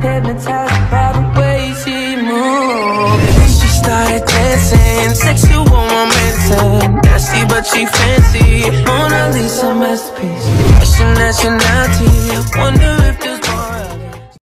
hypnotized by the way she moves. She started dancing, sexual romancing, nasty but she fancy, Mona Lisa masterpiece. What's your nationality? I wonder if